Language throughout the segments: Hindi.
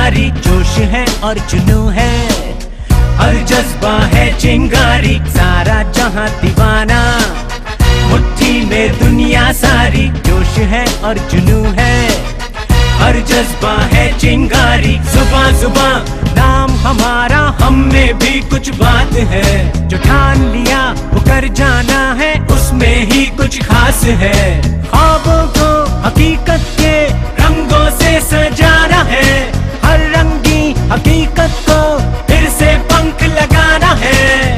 चिंगारी, जोश है और जुनू है, हर जज्बा है चिंगारी, सारा जहां दीवाना, मुट्ठी में दुनिया सारी, जोश है और जुनू है, हर जज्बा है चिंगारी। जुबां जुबां नाम हमारा, हम में भी कुछ बात है, जो ठान लिया वो कर जाना है, उसमें ही कुछ खास है। ख्वाबों को हकीकत के रंगों से सजाना है, हर रंगी हकीकत को फिर से पंख लगाना है।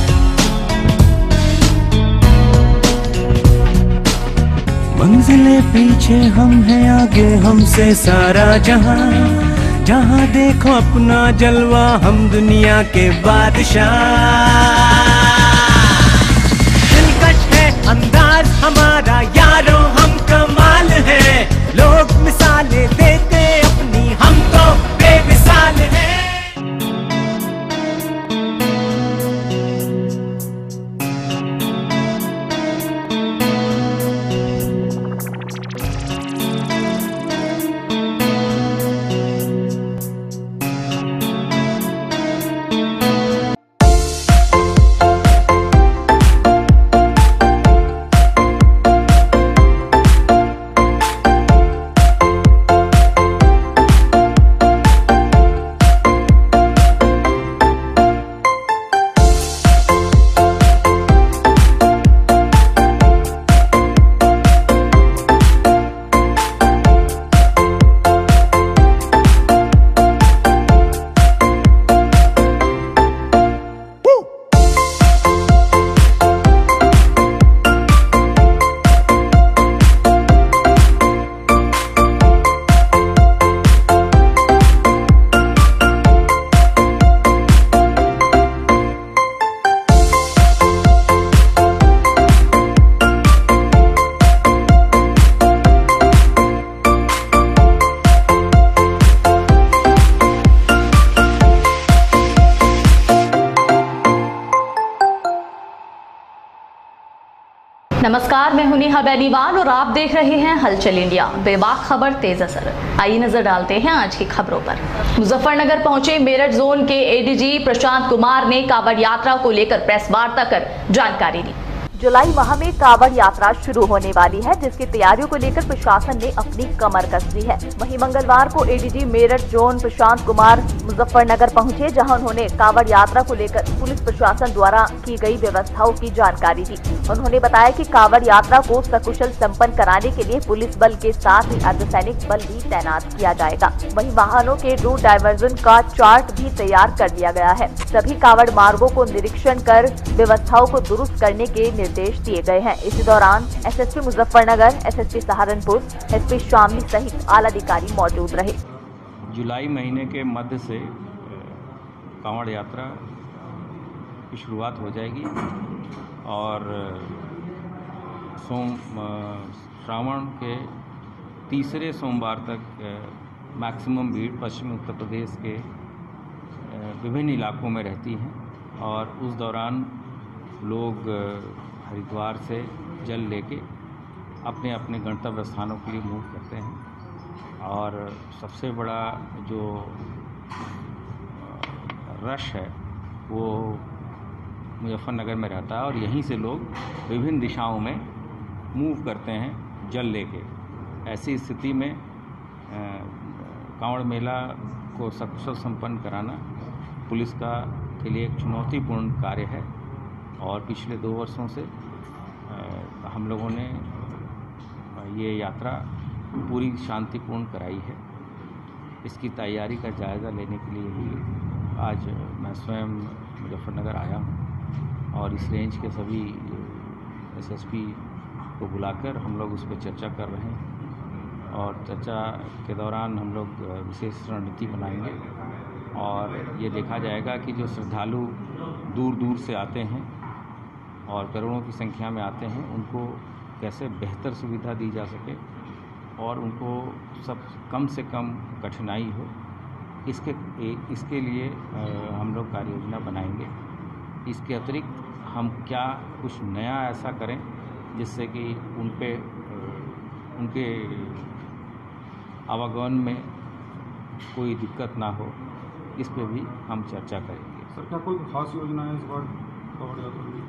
मंजिलें पीछे, हम हैं आगे, हमसे सारा जहां, जहां देखो अपना जलवा, हम दुनिया के बादशाह। दिलकश है अंदाज हमारा यारों, हम कमाल है, लोग मिसालें देते अपनी, हम तो बेमिसाल है। नमस्कार, मैं हूं नेहा बेनीवाल और आप देख रहे हैं हलचल इंडिया, बेबाक खबर तेज असर। आइए नजर डालते हैं आज की खबरों पर। मुजफ्फरनगर पहुंचे मेरठ जोन के एडीजी प्रशांत कुमार ने कांवड़ यात्रा को लेकर प्रेस वार्ता कर जानकारी दी। जुलाई माह में कांवड़ यात्रा शुरू होने वाली है, जिसकी तैयारियों को लेकर प्रशासन ने अपनी कमर कस दी है। वहीं मंगलवार को एडीजी मेरठ जोन प्रशांत कुमार मुजफ्फरनगर पहुंचे, जहां उन्होंने कांवड़ यात्रा को लेकर पुलिस प्रशासन द्वारा की गई व्यवस्थाओं की जानकारी दी। उन्होंने बताया कि कांवड़ यात्रा को सकुशल संपन्न कराने के लिए पुलिस बल के साथ ही अर्धसैनिक बल भी तैनात किया जाएगा। वहीं वाहनों के रूट डायवर्जन का चार्ट भी तैयार कर लिया गया है। सभी कांवड़ मार्गों को निरीक्षण कर व्यवस्थाओं को दुरुस्त करने के निर्देश दिए गए हैं। इसी दौरान SSP Muzaffarnagar, SSP Saharanpur, SP Shamli सहित आला अधिकारी मौजूद रहे। जुलाई महीने के मध्य से कांवड़ यात्रा की शुरुआत हो जाएगी और श्रावण के तीसरे सोमवार तक मैक्सिमम भीड़ पश्चिमी उत्तर प्रदेश के विभिन्न इलाकों में रहती है और उस दौरान लोग हरिद्वार से जल लेके अपने अपने गंतव्य स्थानों के लिए मूव करते हैं। और सबसे बड़ा जो रश है वो मुजफ्फरनगर में रहता है और यहीं से लोग विभिन्न दिशाओं में मूव करते हैं जल लेके। ऐसी स्थिति में कांवड़ मेला को सकुशल संपन्न कराना पुलिस का के लिए एक चुनौतीपूर्ण कार्य है और पिछले 2 वर्षों से हम लोगों ने ये यात्रा पूरी शांतिपूर्ण कराई है। इसकी तैयारी का जायज़ा लेने के लिए ही आज मैं स्वयं मुजफ्फरनगर आया हूँ और इस रेंज के सभी एसएसपी को बुलाकर हम लोग उस पर चर्चा कर रहे हैं और चर्चा के दौरान हम लोग विशेष रणनीति बनाएंगे और ये देखा जाएगा कि जो श्रद्धालु दूर दूर से आते हैं और करोड़ों की संख्या में आते हैं, उनको कैसे बेहतर सुविधा दी जा सके और उनको सब कम से कम कठिनाई हो, इसके लिए हम लोग कार्य योजना बनाएंगे। इसके अतिरिक्त हम क्या कुछ नया ऐसा करें जिससे कि उनके आवागमन में कोई दिक्कत ना हो, इस पे भी हम चर्चा करेंगे। सर, क्या कोई खास योजना है इस बार कांवड़ यात्रा की?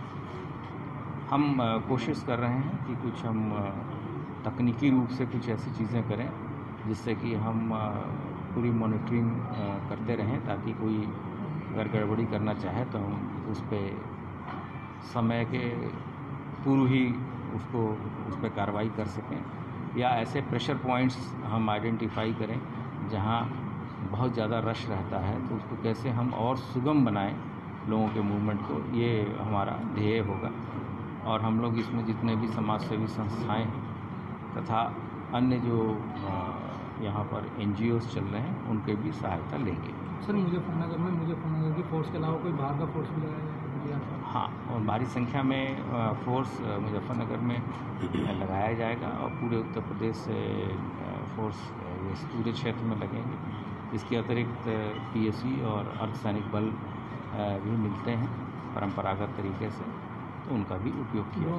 हम कोशिश कर रहे हैं कि कुछ हम तकनीकी रूप से कुछ ऐसी चीज़ें करें जिससे कि हम पूरी मॉनिटरिंग करते रहें, ताकि कोई अगर गड़बड़ी करना चाहे तो हम उस पर समय के पूर्व ही उस पर कार्रवाई कर सकें, या ऐसे प्रेशर पॉइंट्स हम आइडेंटिफाई करें जहां बहुत ज़्यादा रश रहता है, तो उसको कैसे हम और सुगम बनाएं लोगों के मूवमेंट को, ये हमारा ध्येय होगा। और हम लोग इसमें जितने भी समाज सेवी संस्थाएं हैं तथा अन्य जो यहाँ पर NGOs चल रहे हैं उनके भी सहायता लेंगे। सर, मुजफ्फरनगर की फोर्स के अलावा कोई बाहर का फोर्स भी लगाया जाएगा? हाँ, और भारी संख्या में फोर्स मुजफ्फरनगर में लगाया जाएगा और पूरे उत्तर प्रदेश से फोर्स इस पूरे क्षेत्र में लगेंगे। इसके अतिरिक्त PSC और अर्धसैनिक बल भी मिलते हैं परंपरागत तरीके से, तो उनका भी उपयोग किया।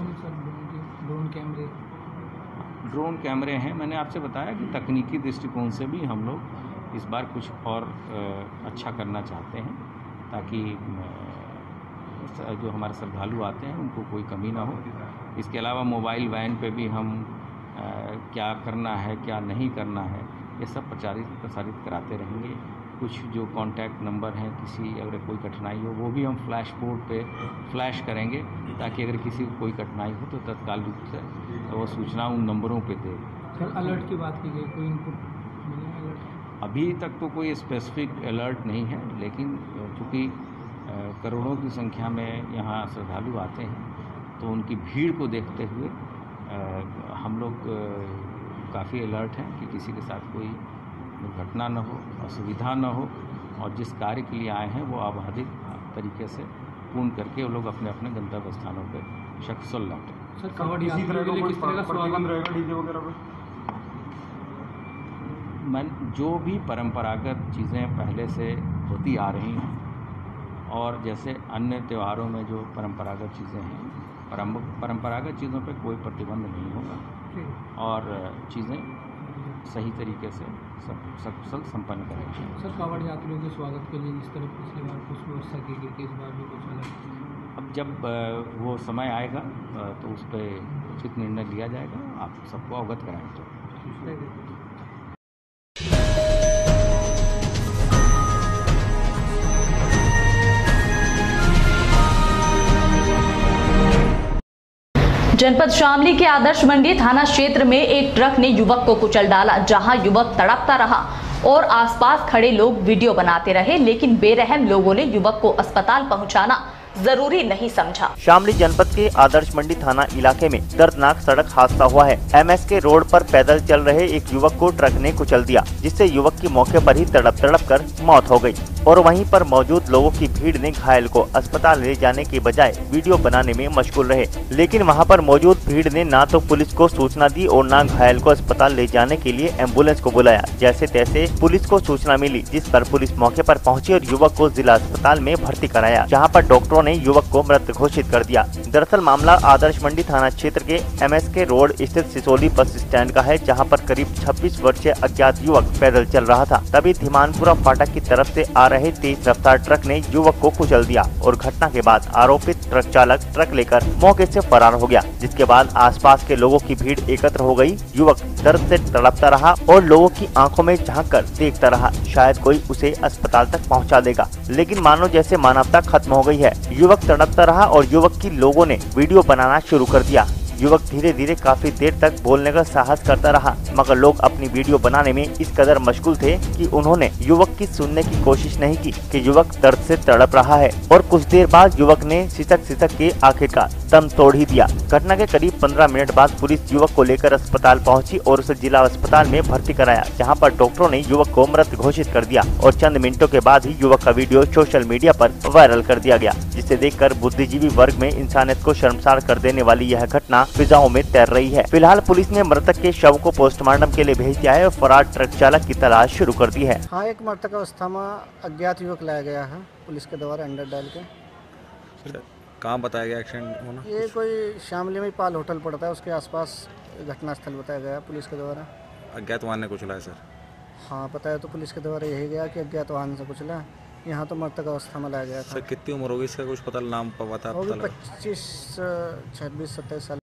ड्रोन कैमरे हैं। मैंने आपसे बताया कि तकनीकी दृष्टिकोण से भी हम लोग इस बार कुछ और अच्छा करना चाहते हैं, ताकि जो हमारे श्रद्धालु आते हैं उनको कोई कमी ना हो। इसके अलावा मोबाइल वैन पे भी हम क्या करना है क्या नहीं करना है ये सब प्रसारित कराते रहेंगे। कुछ जो कॉन्टैक्ट नंबर हैं, किसी अगर कोई कठिनाई हो वो भी हम फ्लैश बोर्ड पे फ्लैश करेंगे, ताकि अगर किसी को कोई कठिनाई हो तो तत्काल रूप से वो सूचना उन नंबरों पे दे। सर, अलर्ट की बात की गई, कोई इनपुट मिला अलर्ट? अभी तक तो कोई स्पेसिफिक अलर्ट नहीं है, लेकिन चूँकि करोड़ों की संख्या में यहाँ श्रद्धालु आते हैं तो उनकी भीड़ को देखते हुए हम लोग काफ़ी अलर्ट हैं कि किसी के साथ कोई दुर्घटना न हो, असुविधा न हो, और जिस कार्य के लिए आए हैं वो आबादित तरीके से पूर्ण करके वो लोग अपने अपने गंतव्य स्थानों पर सकुशल लौटें। सर, कांवड़ यात्रा के लिए किस तरह का स्वागत रहेगा डीजे वगैरह पे? जो भी परंपरागत चीज़ें पहले से होती आ रही हैं, और जैसे अन्य त्योहारों में जो परंपरागत चीज़ें हैं, परंपरागत चीज़ों पे कोई प्रतिबंध नहीं होगा और चीज़ें सही तरीके से सकुशल संपन्न करेंगे। सर, कांवड़ यात्रियों के स्वागत के लिए जिस तरह पिछली बार कुछ व्यवस्था की गई थी, इस बार भी कुछ अलग? अब जब वो समय आएगा तो उस पर उचित निर्णय लिया जाएगा, आप सबको अवगत कराएंगे। जनपद शामली के आदर्श मंडी थाना क्षेत्र में एक ट्रक ने युवक को कुचल डाला, जहां युवक तड़पता रहा और आसपास खड़े लोग वीडियो बनाते रहे, लेकिन बेरहम लोगों ने युवक को अस्पताल पहुंचाना जरूरी नहीं समझा। शामली जनपद के आदर्श मंडी थाना इलाके में दर्दनाक सड़क हादसा हुआ है। MSK रोड पर पैदल चल रहे एक युवक को ट्रक ने कुचल दिया, जिससे युवक की मौके पर ही तड़प कर मौत हो गई और वहीं पर मौजूद लोगों की भीड़ ने घायल को अस्पताल ले जाने के बजाय वीडियो बनाने में मशगूल रहे। लेकिन वहां पर मौजूद भीड़ ने ना तो पुलिस को सूचना दी और न घायल को अस्पताल ले जाने के लिए एम्बुलेंस को बुलाया। जैसे तैसे पुलिस को सूचना मिली, जिस पर पुलिस मौके पर पहुंची और युवक को जिला अस्पताल में भर्ती कराया, जहाँ पर डॉक्टरों ने युवक को मृत घोषित कर दिया। दरअसल मामला आदर्श मंडी थाना क्षेत्र के MSK रोड स्थित सिसोली बस स्टैंड का है, जहां पर करीब 26 वर्षीय अज्ञात युवक पैदल चल रहा था। तभी धीमानपुरा फाटक की तरफ से आ रहे तेज रफ्तार ट्रक ने युवक को कुचल दिया और घटना के बाद आरोपित ट्रक चालक ट्रक लेकर मौके से फरार हो गया, जिसके बाद आसपास के लोगों की भीड़ एकत्र हो गई। युवक दर्द से तड़पता रहा और लोगों की आंखों में झांककर देखता रहा, शायद कोई उसे अस्पताल तक पहुंचा देगा, लेकिन मानो जैसे मानवता खत्म हो गई है। युवक तड़पता रहा और युवक की लोगों ने वीडियो बनाना शुरू कर दिया। युवक धीरे धीरे काफी देर तक बोलने का साहस करता रहा, मगर लोग अपनी वीडियो बनाने में इस कदर मशगूल थे कि उन्होंने युवक की सुनने की कोशिश नहीं की कि युवक दर्द से तड़प रहा है। और कुछ देर बाद युवक ने सिसक के आखिरकार दम तोड़ ही दिया। घटना के करीब 15 मिनट बाद पुलिस युवक को लेकर अस्पताल पहुंची और उसे जिला अस्पताल में भर्ती कराया, जहां पर डॉक्टरों ने युवक को मृत घोषित कर दिया और चंद मिनटों के बाद ही युवक का वीडियो सोशल मीडिया पर वायरल कर दिया गया, जिसे देखकर बुद्धिजीवी वर्ग में इंसानियत को शर्मसार कर देने वाली यह घटना फिजाओं में तैर रही है। फिलहाल पुलिस ने मृतक के शव को पोस्टमार्टम के लिए भेज दिया है और फरार ट्रक चालक की तलाश शुरू कर दी है। हाँ, एक मृतक अवस्था में अज्ञात युवक लाया गया है पुलिस के द्वारा अंडर डाल के। कहाँ बताया गया एक्सीडेंट होना? ये कोई शामली में पाल होटल पड़ता है, उसके आसपास घटनास्थल बताया गया पुलिस के द्वारा। अज्ञात वाहन ने कुचला है सर? हाँ, बताया तो पुलिस के द्वारा यही गया कि अज्ञात वाहन से कुचला, यहाँ तो मृतक अवस्था में लाया गया था। सर कितनी उम्र होगी इसका, कुछ पता नाम पता होगी लगा? 25, 26, 27 साल।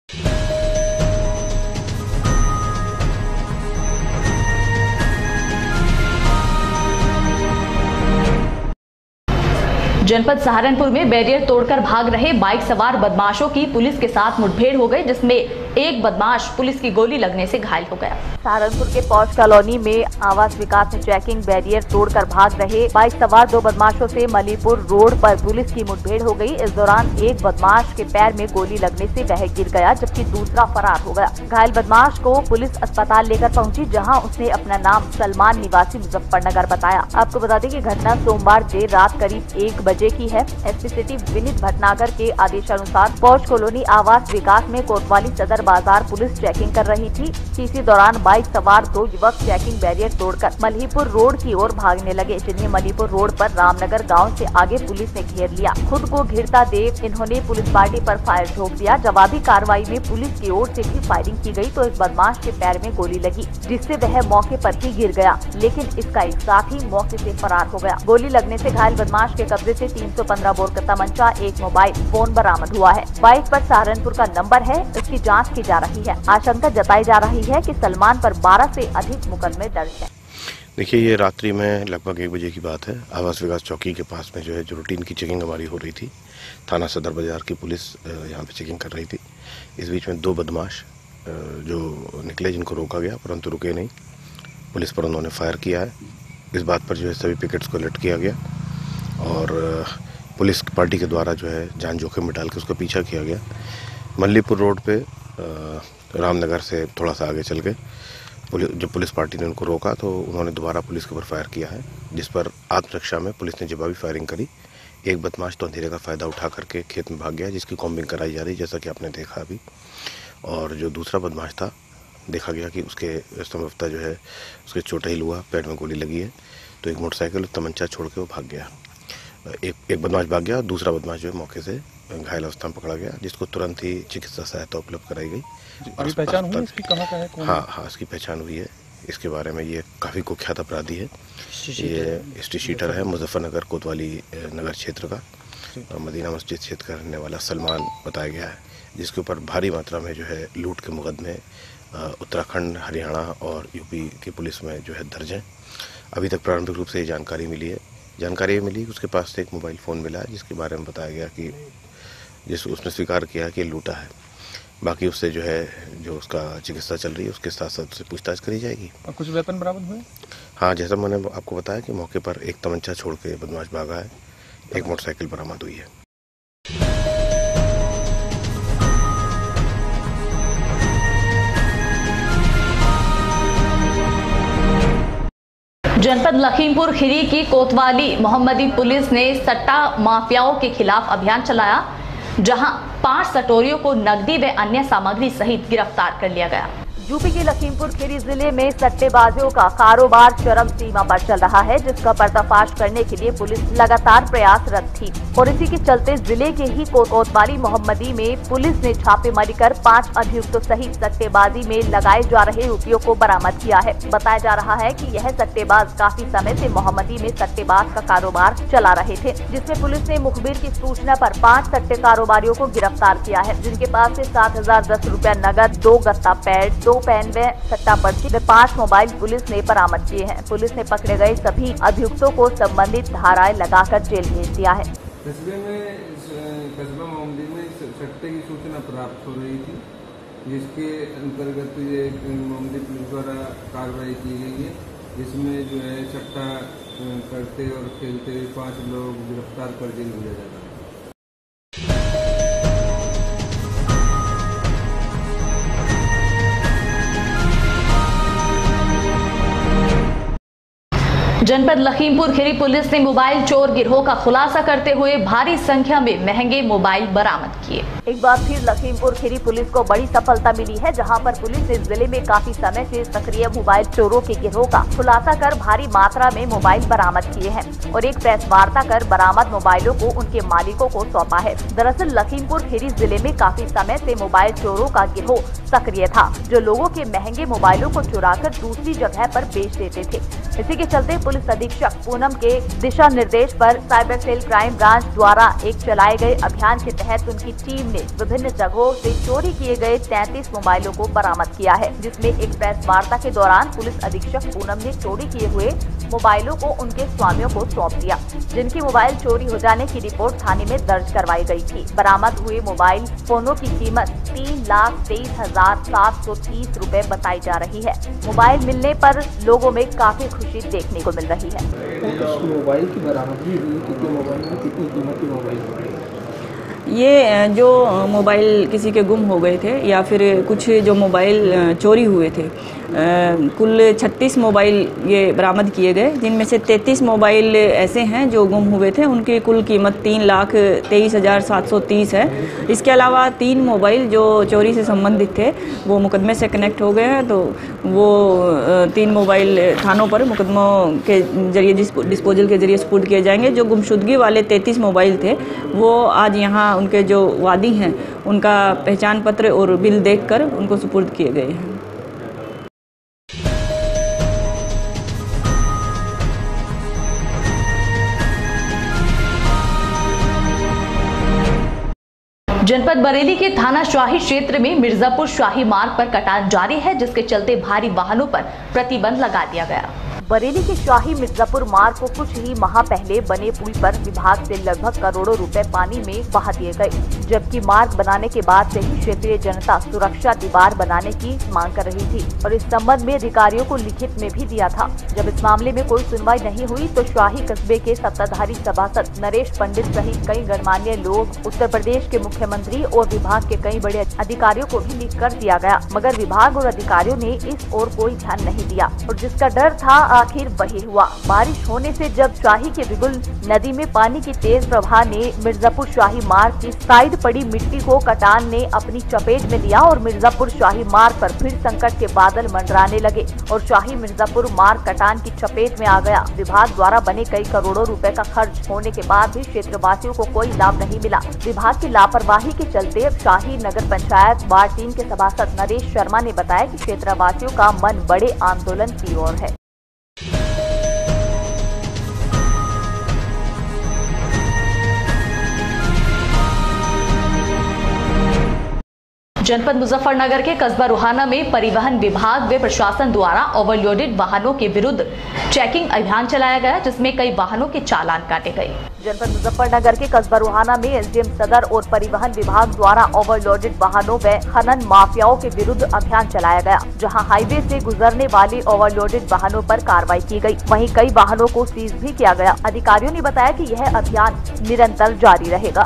जनपद सहारनपुर में बैरियर तोड़कर भाग रहे बाइक सवार बदमाशों की पुलिस के साथ मुठभेड़ हो गई, जिसमें एक बदमाश पुलिस की गोली लगने से घायल हो गया। सहारनपुर के पौष कॉलोनी में आवास विकास में चेकिंग बैरियर तोड़कर भाग रहे बाइक सवार 2 बदमाशों से मलीपुर रोड पर पुलिस की मुठभेड़ हो गई। इस दौरान एक बदमाश के पैर में गोली लगने से वह गिर गया, जबकि दूसरा फरार हो गया। घायल बदमाश को पुलिस अस्पताल लेकर पहुंची, जहां उसने अपना नाम सलमान निवासी मुजफ्फरनगर बताया। आपको बता दें कि घटना सोमवार देर रात करीब 1 बजे की है। एसपी सिटी विनीत भटनागर के आदेशानुसार पौष कॉलोनी आवास विकास में कोतवाली सदर बाजार पुलिस चेकिंग कर रही थी। इसी दौरान बाइक सवार 2 युवक चेकिंग बैरियर तोड़कर मलीपुर रोड की ओर भागने लगे, जिन्हें मलीपुर रोड पर रामनगर गांव से आगे पुलिस ने घेर लिया। खुद को घिरता देख इन्होंने पुलिस पार्टी पर फायर ठोक दिया। जवाबी कार्रवाई में पुलिस की ओर से भी फायरिंग की गई तो एक बदमाश के पैर में गोली लगी, जिससे वह मौके पर ही गिर गया, लेकिन इसका एक साथी मौके से फरार हो गया। गोली लगने से घायल बदमाश के कब्जे से 315 बोर का तमंचा, एक मोबाइल फोन बरामद हुआ है। बाइक पर सहारनपुर का नंबर है। इसकी जांच की जा रही है। आशंका जताई जा रही है कि सलमान पर 12 से अधिक मुकदमे दर्ज हैं। देखिए, ये रात्रि में लगभग 1 बजे की बात है। आवास विकास चौकी के पास में जो रूटीन की चेकिंग हमारी हो रही थी, थाना सदर बाजार की पुलिस यहाँ पे चेकिंग कर रही थी। इस बीच में 2 बदमाश जो निकले, जिनको रोका गया परंतु रुके नहीं। पुलिस पर उन्होंने फायर किया है। इस बात पर सभी पिकेट्स को अलर्ट किया गया और पुलिस पार्टी के द्वारा जान जोखिम में डाल के उसका पीछा किया गया। मल्लीपुर रोड पे रामनगर से थोड़ा सा आगे चल के जब पुलिस पार्टी ने उनको रोका तो उन्होंने दोबारा पुलिस के ऊपर फायर किया है, जिस पर आत्मरक्षा में पुलिस ने जवाबी फायरिंग करी। एक बदमाश तो अंधेरे का फ़ायदा उठा करके खेत में भाग गया, जिसकी कॉम्बिंग कराई जा रही, जैसा कि आपने देखा अभी। और जो दूसरा बदमाश था, देखा गया कि उसके संभवतः उसके चोटिल हुआ, पैर में गोली लगी है, तो एक मोटरसाइकिल तमंचा छोड़ के वो भाग गया। एक बदमाश भाग गया, दूसरा बदमाश मौके से घायल अवस्था में पकड़ा गया, जिसको तुरंत ही चिकित्सा सहायता उपलब्ध कराई गई। अभी पहचान हुई इसकी, कहाँ का है, कौन? हाँ, इसकी पहचान हुई है। इसके बारे में ये काफ़ी कुख्यात अपराधी है। ये हिस्ट्री शीटर है, मुजफ्फरनगर कोतवाली नगर क्षेत्र का, मदीना मस्जिद क्षेत्र का रहने वाला सलमान बताया गया है, जिसके ऊपर भारी मात्रा में लूट के मुकदमे उत्तराखंड, हरियाणा और यूपी की पुलिस में दर्ज हैं। अभी तक प्रारंभिक रूप से ये जानकारी मिली है। जानकारी मिली कि उसके पास से एक मोबाइल फ़ोन मिला, जिसके बारे में बताया गया कि उसने स्वीकार किया कि लूटा है। बाकी उससे जो उसका चिकित्सा चल रही है, उसके साथ साथ उससे पूछताछ करी जाएगी। और कुछ वेपन बरामद हुए? हाँ, जैसा मैंने आपको बताया कि मौके पर एक तमंचा छोड़ के बदमाश भागा है, एक मोटरसाइकिल बरामद हुई है। जनपद लखीमपुर खीरी की कोतवाली मोहम्मदी पुलिस ने सट्टा माफियाओं के खिलाफ अभियान चलाया, जहां 5 सटोरियों को नकदी व अन्य सामग्री सहित गिरफ्तार कर लिया गया। यूपी के लखीमपुर खीरी जिले में सट्टेबाजों का कारोबार चरम सीमा पर चल रहा है, जिसका पर्दाफाश करने के लिए पुलिस लगातार प्रयासरत थी और इसी के चलते जिले के ही कोतवाली मोहम्मदी में पुलिस ने छापेमारी कर 5 अभियुक्तों सहित सट्टेबाजी में लगाए जा रहे रुपयों को बरामद किया है। बताया जा रहा है कि यह सट्टेबाज काफी समय से मोहम्मदी में सट्टेबाज का कारोबार चला रहे थे, जिसमें पुलिस ने मुखबिर की सूचना पर 5 सट्टे कारोबारियों को गिरफ्तार किया है, जिनके पास से 7,010 रुपया नगद, 2 गत्ता पैड, 2 पेन व सट्टा पर्ची व 5 मोबाइल पुलिस ने बरामद किए हैं। पुलिस ने पकड़े गए सभी अभियुक्तों को संबंधित धाराएं लगाकर जेल भेज दिया है। कस्बा मोहम्मदी में सट्टे की सूचना प्राप्त हो रही थी, जिसके अंतर्गत ये मोहम्मदी पुलिस द्वारा कार्रवाई की गई है। इसमें सट्टा करते और खेलते 5 लोग गिरफ्तार कर जेल भेजा जा रहा है। जनपद लखीमपुर खीरी पुलिस ने मोबाइल चोर गिरोह का खुलासा करते हुए भारी संख्या में महंगे मोबाइल बरामद किए। एक बार फिर लखीमपुर खीरी पुलिस को बड़ी सफलता मिली है, जहां पर पुलिस ने जिले में काफी समय से सक्रिय मोबाइल चोरों के गिरोह का खुलासा कर भारी मात्रा में मोबाइल बरामद किए हैं और एक प्रेस वार्ता कर बरामद मोबाइलों को उनके मालिकों को सौंपा है। दरअसल लखीमपुर खीरी जिले में काफी समय से मोबाइल चोरों का गिरोह सक्रिय था, जो लोगों के महंगे मोबाइलों को चुराकर दूसरी जगह पर बेच देते थे। इसी के चलते पुलिस अधीक्षक पूनम के दिशा निर्देश पर साइबर सेल क्राइम ब्रांच द्वारा एक चलाए गए अभियान के तहत उनकी टीम ने विभिन्न जगहों से चोरी किए गए 33 मोबाइलों को बरामद किया है, जिसमें एक प्रेस वार्ता के दौरान पुलिस अधीक्षक पूनम ने चोरी किए हुए मोबाइलों को उनके स्वामियों को सौंप दिया, जिनकी मोबाइल चोरी हो जाने की रिपोर्ट थाने में दर्ज करवाई गई थी। बरामद हुए मोबाइल फोनों की कीमत 3,23,730 रुपए बताई जा रही है। मोबाइल मिलने पर लोगों में काफी खुशी देखने को मिल रही है। मोबाइल की बरामदगी हुई, कितने मोबाइल में कितनी कीमत के मोबाइल? ये जो मोबाइल किसी के गुम हो गए थे या फिर कुछ जो मोबाइल चोरी हुए थे, कुल 36 मोबाइल ये बरामद किए गए, जिनमें से 33 मोबाइल ऐसे हैं जो गुम हुए थे। उनकी कुल कीमत 3,23,730 है। इसके अलावा 3 मोबाइल जो चोरी से संबंधित थे वो मुकदमे से कनेक्ट हो गए हैं, तो वो 3 मोबाइल थानों पर मुकदमों के जरिए डिस्पोजल के जरिए सुपुर्द किए जाएंगे। जो गुमशुदगी वाले 33 मोबाइल थे वो आज यहाँ उनके जो वादी हैं उनका पहचान पत्र और बिल देखकर उनको सुपुर्द किए गए हैं। जनपद बरेली के थाना शाही क्षेत्र में मिर्जापुर शाही मार्ग पर कटान जारी है, जिसके चलते भारी वाहनों पर प्रतिबंध लगा दिया गया। बरेली के शाही मिर्जापुर मार्ग को कुछ ही माह पहले बने पुल पर विभाग से लगभग करोड़ों रुपए पानी में बहा दिए गए, जबकि मार्ग बनाने के बाद से ही क्षेत्रीय जनता सुरक्षा दीवार बनाने की मांग कर रही थी और इस संबंध में अधिकारियों को लिखित में भी दिया था। जब इस मामले में कोई सुनवाई नहीं हुई तो शाही कस्बे के सत्ताधारी सभासद नरेश पंडित सहित कई गणमान्य लोग, उत्तर प्रदेश के मुख्यमंत्री और विभाग के कई बड़े अधिकारियों को भी लिख कर दिया गया, मगर विभाग और अधिकारियों ने इस ओर कोई ध्यान नहीं दिया और जिसका डर था आखिर वही हुआ। बारिश होने से जब शाही के बिगुल नदी में पानी की तेज प्रवाह ने मिर्जापुर शाही मार्ग की साइड पड़ी मिट्टी को कटान ने अपनी चपेट में लिया और मिर्जापुर शाही मार्ग पर फिर संकट के बादल मंडराने लगे और शाही मिर्जापुर मार्ग कटान की चपेट में आ गया। विभाग द्वारा बने कई करोड़ों रुपए का खर्च होने के बाद भी क्षेत्रवासियों को कोई लाभ नहीं मिला। विभाग की लापरवाही के चलते अब शाही नगर पंचायत वार्ड 3 के सभासद नरेश शर्मा ने बताया कि क्षेत्रवासियों का मन बड़े आंदोलन की ओर है। जनपद मुजफ्फरनगर के कस्बा रुहाना में परिवहन विभाग व प्रशासन द्वारा ओवरलोडेड वाहनों के विरुद्ध चेकिंग अभियान चलाया गया, जिसमें कई वाहनों के चालान काटे गए। जनपद मुजफ्फरनगर के कस्बा रुहाना में एसडीएम सदर और परिवहन विभाग द्वारा ओवरलोडेड वाहनों व खनन माफियाओं के विरुद्ध अभियान चलाया गया, जहां हाईवे से गुजरने वाले ओवरलोडेड वाहनों पर कार्रवाई की गई। वहीं कई वाहनों को सीज भी किया गया। अधिकारियों ने बताया कि यह अभियान निरंतर जारी रहेगा।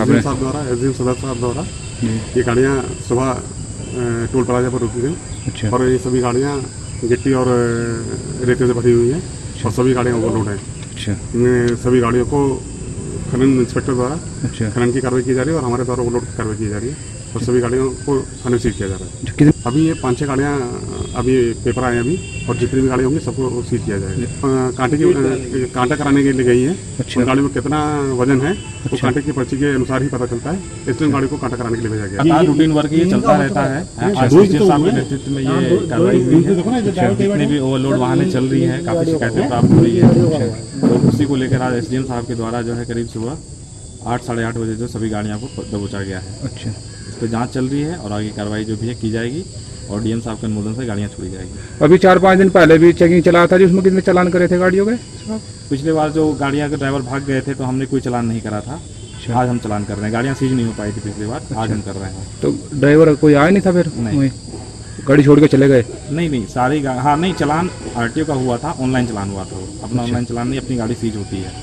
ये गाड़ियाँ सुबह टोल प्लाजा पर रुकी गई और ये सभी गाड़ियाँ गिट्टी और रेते से भरी हुई हैं और सभी गाड़ियाँ ओवरलोड हैं। इनमें सभी गाड़ियों को खनन इंस्पेक्टर द्वारा खनन की कार्रवाई की जा रही है और हमारे द्वारा ओवरलोड की कार्रवाई की जा रही है और सभी गाड़ियों को थाने सीज किया जा रहा है। अभी ये 5-6 गाड़ियाँ अभी पेपर आए हैं अभी और जितनी भी गाड़ियाँ होंगी सबको सीज किया जाएगा। कांटा कराने के लिए गई है। उन गाड़ी में कितना वजन है वो कांटे की पर्ची के अनुसार ही पता चलता है, इसलिए गाड़ी को कांटा कराने के लिए भेजा गया। रूटीन वर्क ये चलता रहता है। आज साहब के नेतृत्व में ये कार्रवाई हुई है। जितने भी ओवरलोड वाहनें चल रही है, काफी शिकायतें प्राप्त हो रही है और उसी को लेकर आज एसडीएम साहब के द्वारा जो है करीब सुबह 8-8:30 बजे जो सभी गाड़ियों को दबोचा गया है। अच्छा, इस पर जाँच चल रही है और आगे कार्रवाई जो भी है की जाएगी और डीएम साहब के अनुमोदन से गाड़ियाँ छोड़ी जाएगी। अभी 4-5 दिन पहले भी चेकिंग चला था जिसमें कितने चालान करे थे गाड़ियों के? पिछले बार जो गाड़ियाँ के ड्राइवर भाग गए थे तो हमने कोई चालान नहीं करा था। आज हम चालान कर रहे हैं। गाड़ियाँ सीज नहीं हो पाई थी पिछली बार, आज हम कर रहे हैं। तो ड्राइवर कोई आया नहीं था फिर? नहीं, गाड़ी छोड़ के चले गए? नहीं, सारी हाँ नहीं, चालान आरटीओ का हुआ था, ऑनलाइन चालान हुआ था। अपना ऑनलाइन चालान नहीं, अपनी गाड़ी सीज होती है।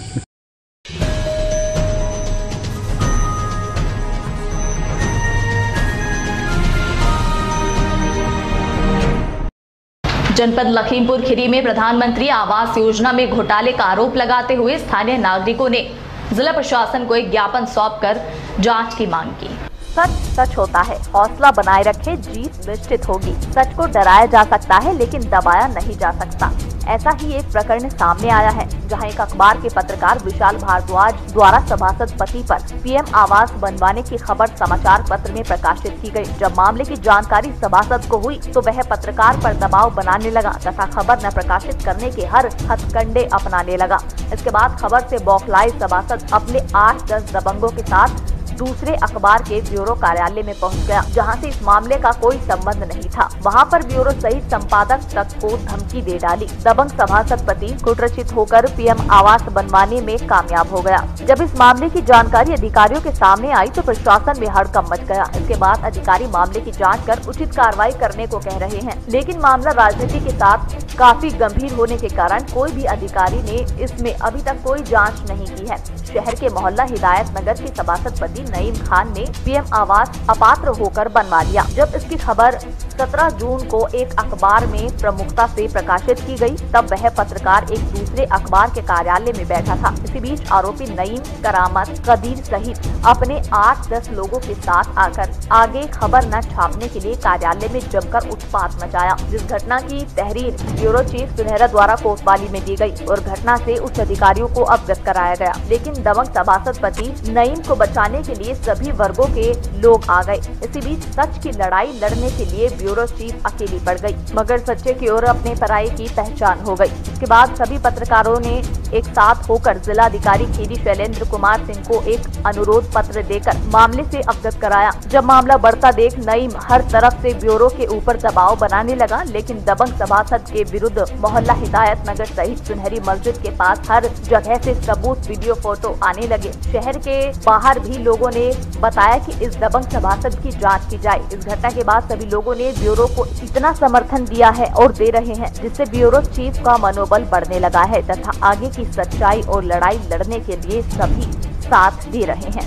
जनपद लखीमपुर खीरी में प्रधानमंत्री आवास योजना में घोटाले का आरोप लगाते हुए स्थानीय नागरिकों ने जिला प्रशासन को एक ज्ञापन सौंपकर जांच की मांग की। सच सच होता है, हौसला बनाए रखे, जीत निश्चित होगी। सच को डराया जा सकता है लेकिन दबाया नहीं जा सकता। ऐसा ही एक प्रकरण सामने आया है जहां एक अखबार के पत्रकार विशाल भारद्वाज द्वारा सभासद पति पर पीएम आवास बनवाने की खबर समाचार पत्र में प्रकाशित की गई। जब मामले की जानकारी सभासद को हुई तो वह पत्रकार पर दबाव बनाने लगा तथा खबर न प्रकाशित करने के हर हथकंडे अपनाने लगा। इसके बाद खबर से बौखलाए सभासद अपने 8-10 दबंगों के साथ दूसरे अखबार के ब्यूरो कार्यालय में पहुंच गया, जहां से इस मामले का कोई संबंध नहीं था। वहां पर ब्यूरो सहित संपादक तक को धमकी दे डाली। दबंग सभासद पति कुटरचित होकर पीएम आवास बनवाने में कामयाब हो गया। जब इस मामले की जानकारी अधिकारियों के सामने आई तो प्रशासन में हड़कंप मच गया। इसके बाद अधिकारी मामले की जाँच कर उचित कार्रवाई करने को कह रहे हैं, लेकिन मामला राजनीति के साथ काफी गंभीर होने के कारण कोई भी अधिकारी ने इसमें अभी तक कोई जांच नहीं की है। शहर के मोहल्ला हिदायत नगर के सभासद पति नईम खान ने पीएम आवास अपात्र होकर बनवा लिया। जब इसकी खबर 17 जून को एक अखबार में प्रमुखता से प्रकाशित की गई, तब वह पत्रकार एक दूसरे अखबार के कार्यालय में बैठा था। इसी बीच आरोपी नईम, करामत, कदीर सहित अपने 8-10 लोगों के साथ आकर आगे खबर न छापने के लिए कार्यालय में जमकर उत्पात मचाया, जिस घटना की तहरीर ब्यूरो चीफ सुनहरा द्वारा कोतवाली में दी गई और घटना से उच्च अधिकारियों को अवगत कराया गया। लेकिन दबंग सभासद पति नईम को बचाने के लिए सभी वर्गों के लोग आ गए। इसी बीच सच की लड़ाई लड़ने के लिए ब्यूरो चीफ अकेली पड़ गई, मगर सच्चे की ओर अपने पराये की पहचान हो गई। इसके बाद सभी पत्रकारों ने एक साथ होकर जिलाधिकारी खीरी शैलेंद्र कुमार सिंह को एक अनुरोध पत्र देकर मामले से अवगत कराया। जब मामला बढ़ता देख नईम हर तरफ से ब्यूरो के ऊपर दबाव बनाने लगा, लेकिन दबंग सभासद के विरुद्ध मोहल्ला हिदायत नगर सहित सुनहरी मस्जिद के पास हर जगह से सबूत, वीडियो, फोटो आने लगे। शहर के बाहर भी लोगों ने बताया कि इस दबंग सभासद की जांच की जाए। इस घटना के बाद सभी लोगों ने ब्यूरो को इतना समर्थन दिया है और दे रहे हैं, जिससे ब्यूरो चीफ का मनोबल बढ़ने लगा है तथा आगे की सच्चाई और लड़ाई लड़ने के लिए सभी साथ दे रहे हैं।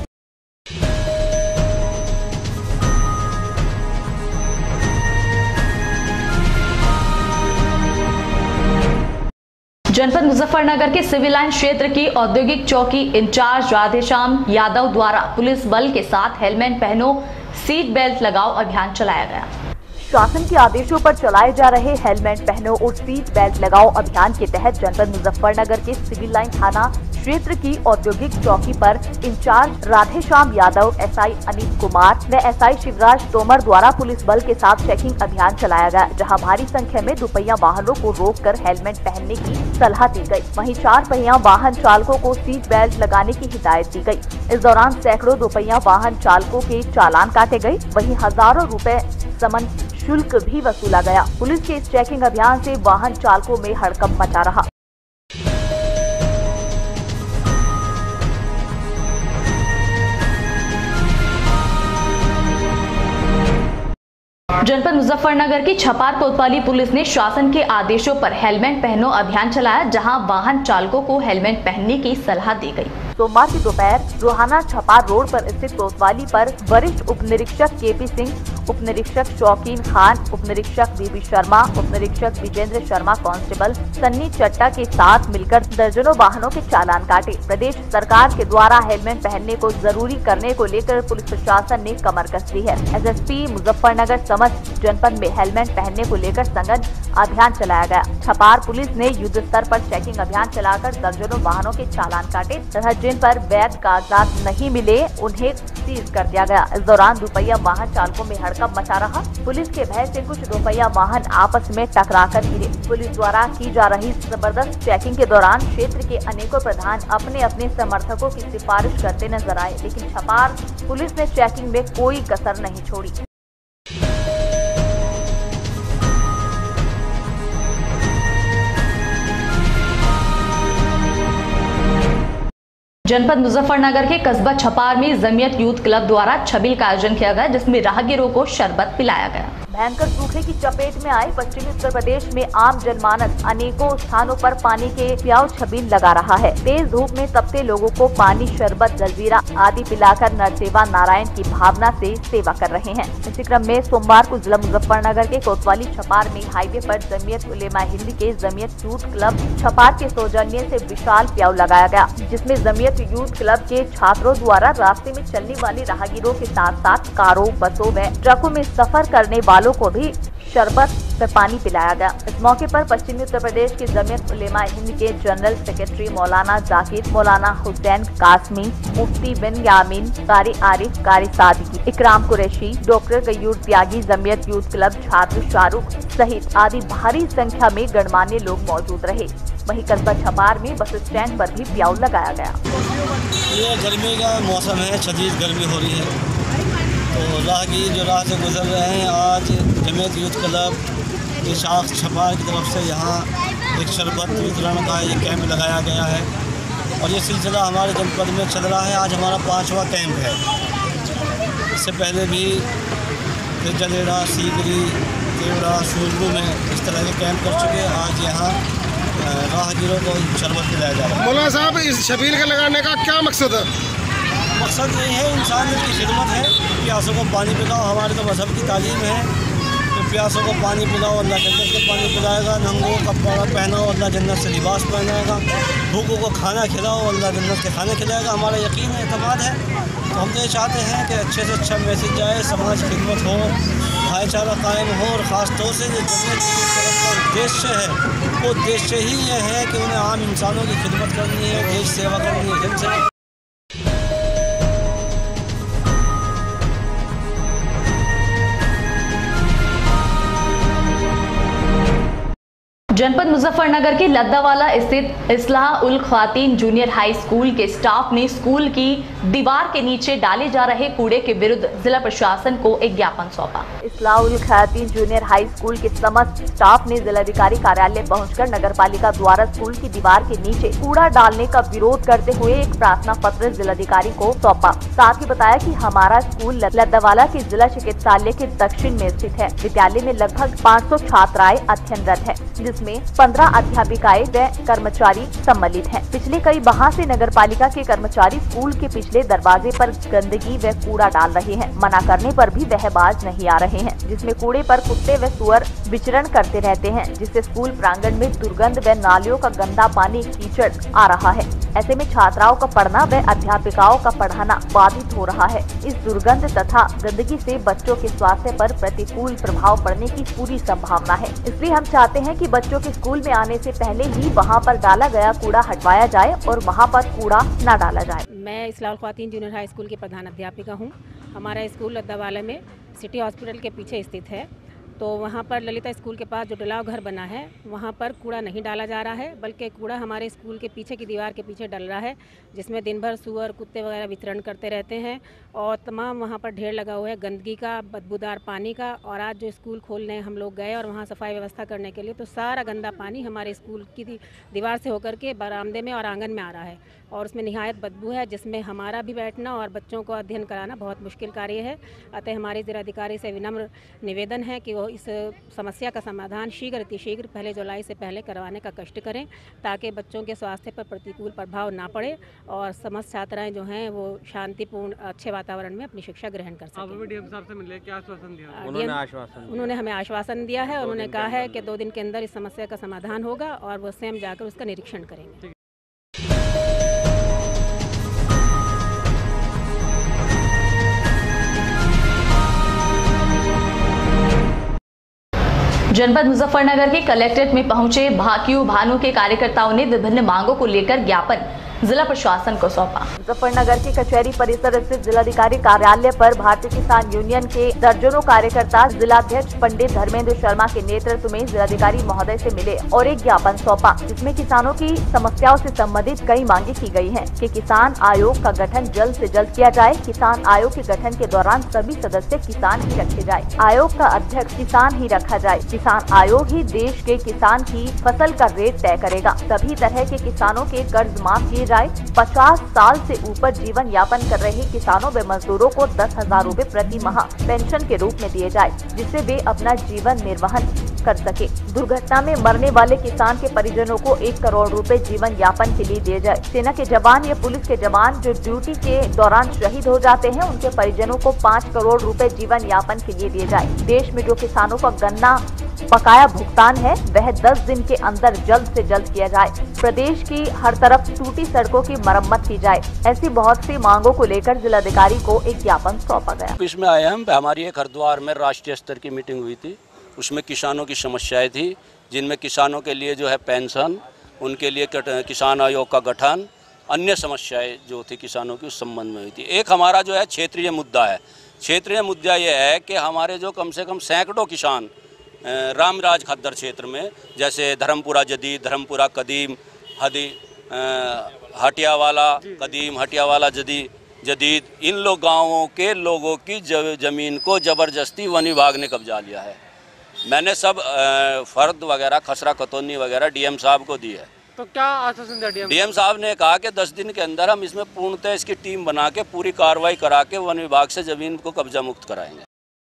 जनपद मुजफ्फरनगर के सिविल लाइन क्षेत्र की औद्योगिक चौकी इंचार्ज राधेश्याम यादव द्वारा पुलिस बल के साथ हेलमेट पहनो, सीट बेल्ट लगाओ अभियान चलाया गया। शासन के आदेशों पर चलाए जा रहे हेलमेट पहनो और सीट बेल्ट लगाओ अभियान के तहत जनपद मुजफ्फरनगर के सिविल लाइन थाना क्षेत्र की औद्योगिक चौकी पर इंचार्ज राधेश्याम यादव, एसआई अनिल कुमार व एसआई शिवराज तोमर द्वारा पुलिस बल के साथ चेकिंग अभियान चलाया गया, जहां भारी संख्या में दुपहिया वाहनों को रोककर हेलमेट पहनने की सलाह दी गई। वहीं 4 पहिया वाहन चालकों को सीट बेल्ट लगाने की हिदायत दी गई। इस दौरान सैकड़ों दुपहिया वाहन चालकों के चालान काटे गए, वहीं हजारों रुपए समन शुल्क भी वसूला गया। पुलिस के इस चेकिंग अभियान से वाहन चालकों में हड़कंप मचा रहा। जनपद मुजफ्फरनगर की छपार कोतवाली पुलिस ने शासन के आदेशों पर हेलमेट पहनो अभियान चलाया, जहां वाहन चालकों को हेलमेट पहनने की सलाह दी गई। सोमवार की दोपहर रोहाना छपार रोड पर स्थित कोतवाली पर वरिष्ठ उप निरीक्षक केपी सिंह, उप निरीक्षक शौकीन खान, उप निरीक्षक बीबी शर्मा, उप निरीक्षक विजेंद्र शर्मा, कांस्टेबल सन्नी चट्टा के साथ मिलकर दर्जनों वाहनों के चालान काटे। प्रदेश सरकार के द्वारा हेलमेट पहनने को जरूरी करने को लेकर पुलिस प्रशासन ने कमर कस दी है। एसएसपी मुजफ्फरनगर समस्त जनपद में हेलमेट पहनने को लेकर सघन अभियान चलाया गया। छपार पुलिस ने युद्ध स्तर पर चेकिंग अभियान चलाकर दर्जनों वाहनों के चालान काटे तथा जिन पर वैध कागजात नहीं मिले उन्हें सीज कर दिया गया। इस दौरान दुपहिया वाहन चालकों में हड़कंप मचा रहा। पुलिस के भय से कुछ दुपहिया वाहन आपस में टकराकर गिरे। पुलिस द्वारा की जा रही जबरदस्त चेकिंग के दौरान क्षेत्र के अनेकों प्रधान अपने अपने समर्थकों की सिफारिश करते नजर आए, लेकिन छपार पुलिस ने चेकिंग में कोई कसर नहीं छोड़ी। जनपद मुजफ्फरनगर के कस्बा छपार में जमीयत यूथ क्लब द्वारा छबील का आयोजन किया गया, जिसमें राहगीरों को शरबत पिलाया गया। भयंकर सूखे की चपेट में आए पश्चिमी उत्तर प्रदेश में आम जनमानस अनेकों स्थानों पर पानी के प्याऊ छबील लगा रहा है। तेज धूप में तपते लोगों को पानी, शरबत, जलजीरा आदि पिलाकर नरसेवा नारायण की भावना से सेवा कर रहे हैं। इसी क्रम में सोमवार को जिला मुजफ्फरनगर के कोतवाली छपार में हाईवे पर जमीयत उलेमा हिंद के जमीयत यूथ क्लब छपार के सौजन्य से विशाल प्याऊ लगाया गया, जिसमें जमीयत यूथ क्लब के छात्रों द्वारा रास्ते में चलने वाले राहगीरों के साथ साथ कारों, बसों व ट्रकों में सफर करने वालों को भी शरबत व पानी पिलाया गया। इस मौके पर पश्चिमी उत्तर प्रदेश की जमीयत उलेमा हिंद के जनरल सेक्रेटरी मौलाना जाकिर, मौलाना हुसैन कासमी, मुफ्ती बिन यामीन, कारी Arif, Qari Sadiqi, Ikram Qureshi, doctor Gayur Tyagi, Jamiat youth club छात्र शाहरुख सहित आदि भारी संख्या में गणमान्य लोग मौजूद रहे। वहीं कस्बा छपार में बस स्टैंड पर भी प्याऊ लगाया गया। ये गर्मी का मौसम है, शदीद गर्मी हो रही है, तो राहगीर जो राह से गुजर रहे हैं, आज जमीयत यूथ क्लब के शाख छपार की तरफ से यहाँ एक शरबत वितरण का ये कैंप लगाया गया है और ये सिलसिला हमारे जनपद में चल रहा है। आज हमारा 5वां कैंप है। इससे पहले भी जलेड़ा, सीगरी, केवड़ा, सूरजू में इस तरह के कैंप कर चुके। आज यहाँ राहगीरों को शरबत पिलाया जा रहा है। मौलाना साहब, इस छबील के लगाने का क्या मकसद है? मकसद यही है, इंसानियत की खिदमत है। प्यासों को पानी पिलाओ, हमारे तो मजहब की तालीम है तो प्यासों को पानी पिलाओ, अल्लाह जन्नत से पानी पिलाएगा। नंगों को कपड़ा पहनाओ, अल्लाह जन्नत से लिबास पहनाएगा। भूखों को खाना खिलाओ, अल्लाह जन्नत के खाने खिलाएगा। हमारा यकीन है, एतमाद है। तो हम तो ये चाहते हैं कि अच्छे से अच्छा मैसेज जाए, समाज की खिदमत हो, भाईचारा कायम हो और ख़ास तौर से जो जमीयत की तरफ का उद्देश्य है वो उद्देश्य ही यह है कि उन्हें आम इंसानों की खिदमत करनी है, देश सेवा करनी है, जन सेवा। जनपद मुजफ्फरनगर के लद्दावाला स्थित Islah ul Khwateen junior high school के स्टाफ ने स्कूल की दीवार के नीचे डाले जा रहे कूड़े के विरुद्ध जिला प्रशासन को एक ज्ञापन सौंपा। Islah ul Khwateen junior high school के समस्त स्टाफ ने जिलाधिकारी कार्यालय पहुंचकर नगरपालिका द्वारा स्कूल की दीवार के नीचे कूड़ा डालने का विरोध करते हुए एक प्रार्थना पत्र जिलाधिकारी को सौंपा। साथ ही बताया कि हमारा स्कूल लद्दावाला के जिला चिकित्सालय के दक्षिण में स्थित है। विद्यालय में लगभग 500 छात्राएं अध्ययनरत है, जिसमें 15 अध्यापिकाएं व कर्मचारी सम्मिलित हैं। पिछले कई माह से नगरपालिका के कर्मचारी स्कूल के पिछले दरवाजे पर गंदगी व कूड़ा डाल रहे हैं। मना करने पर भी वह बाज नहीं आ रहे हैं, जिसमें कूड़े पर कुत्ते व सुअर विचरण करते रहते हैं, जिससे स्कूल प्रांगण में दुर्गंध व नालियों का गंदा पानी, कीचड़ आ रहा है। ऐसे में छात्राओं का पढ़ना व अध्यापिकाओं का पढ़ाना बाधित हो रहा है। इस दुर्गंध तथा गंदगी से बच्चों के स्वास्थ्य पर प्रतिकूल प्रभाव पड़ने की पूरी संभावना है। इसलिए हम चाहते हैं कि बच्चों के स्कूल में आने से पहले ही वहां पर डाला गया कूड़ा हटवाया जाए और वहां पर कूड़ा न डाला जाए। मैं Islah ul Khwateen junior high school की प्रधान अध्यापिका हूँ। हमारा स्कूल लद्दावाला में सिटी हॉस्पिटल के पीछे स्थित है। तो वहाँ पर ललिता स्कूल के पास जो डलाव घर बना है वहाँ पर कूड़ा नहीं डाला जा रहा है, बल्कि कूड़ा हमारे स्कूल के पीछे की दीवार के पीछे डल रहा है, जिसमें दिन भर सुअर, कुत्ते वगैरह विचरण करते रहते हैं और तमाम वहाँ पर ढेर लगा हुआ है गंदगी का, बदबूदार पानी का। और आज जो स्कूल खोलने हम लोग गए और वहाँ सफाई व्यवस्था करने के लिए, तो सारा गंदा पानी हमारे स्कूल की दीवार से होकर के बरामदे में और आंगन में आ रहा है और उसमें निहायत बदबू है, जिसमें हमारा भी बैठना और बच्चों को अध्ययन कराना बहुत मुश्किल कार्य है। अतः हमारे जिलाधिकारी से विनम्र निवेदन है कि वो इस समस्या का समाधान शीघ्र पहले जुलाई से पहले करवाने का कष्ट करें, ताकि बच्चों के स्वास्थ्य पर प्रतिकूल प्रभाव ना पड़े और समस्त छात्राएं जो हैं वो शांतिपूर्ण अच्छे वातावरण में अपनी शिक्षा ग्रहण कर सकें। डीएम साहब से मिले, क्या आश्वासन दिया? उन्होंने हमें आश्वासन दिया है और उन्होंने कहा है कि 2 दिन के अंदर इस समस्या का समाधान होगा और वो स्वयं जाकर उसका निरीक्षण करेंगे। जनपद मुजफ्फरनगर के कलेक्ट्रेट में पहुंचे भाकियू भानु के कार्यकर्ताओं ने विभिन्न मांगों को लेकर ज्ञापन जिला प्रशासन को सौंपा। मुजफ्फरनगर के कचहरी परिसर स्थित जिलाधिकारी कार्यालय पर भारतीय किसान यूनियन के दर्जनों कार्यकर्ता जिलाध्यक्ष पंडित धर्मेंद्र शर्मा के नेतृत्व में जिलाधिकारी महोदय से मिले और एक ज्ञापन सौंपा, जिसमें किसानों की समस्याओं से संबंधित कई मांगे की गई हैं कि किसान आयोग का गठन जल्द से जल्द किया जाए। किसान आयोग के गठन के दौरान सभी सदस्य किसान ही रखे जाए। आयोग का अध्यक्ष किसान ही रखा जाए। किसान आयोग ही देश के किसान की फसल का रेट तय करेगा। सभी तरह के किसानों के कर्ज माफ किए जाए। 50 साल से ऊपर जीवन यापन कर रहे किसानों व मजदूरों को 10,000 रूपए प्रति माह पेंशन के रूप में दिए जाए, जिससे वे अपना जीवन निर्वहन कर सके। दुर्घटना में मरने वाले किसान के परिजनों को 1 करोड़ रुपए जीवन यापन के लिए दिए जाए। सेना के जवान या पुलिस के जवान जो ड्यूटी के दौरान शहीद हो जाते हैं, उनके परिजनों को 5 करोड़ रुपए जीवन यापन के लिए दिए जाए। देश में जो किसानों का गन्ना बकाया भुगतान है, वह 10 दिन के अंदर जल्द से जल्द किया जाए। प्रदेश की हर तरफ टूटी सड़कों की मरम्मत की जाए। ऐसी बहुत सी मांगों को लेकर जिलाधिकारी को एक ज्ञापन सौंपा गया। इसमें आए हम, हमारी एक हरिद्वार में राष्ट्रीय स्तर की मीटिंग हुई थी। उसमें किसानों की समस्याएं थी, जिनमें किसानों के लिए जो है पेंशन, उनके लिए किसान आयोग का गठन, अन्य समस्याएं जो थी किसानों की उस संबंध में हुई थी। एक हमारा जो है क्षेत्रीय मुद्दा है। क्षेत्रीय मुद्दा ये है कि हमारे जो कम से कम सैकड़ों किसान रामराज खद्दर क्षेत्र में, जैसे धर्मपुरा जदीद, धर्मपुरा कदीम, हटियावाला कदीम, हटियावाला जदीद, इन लोग गाँवों के लोगों की ज़मीन को ज़बरदस्ती वन विभाग ने कब्जा लिया है। मैंने सब फर्द वगैरह, खसरा कतौनी वगैरह डीएम साहब को दी है। तो क्या आश्वासन दिया डीएम साहब ने कहा कि 10 दिन के अंदर हम इसमें पूर्णतः इसकी टीम बना के पूरी कार्रवाई करा के वन विभाग से ज़मीन को कब्जा मुक्त कराएंगे।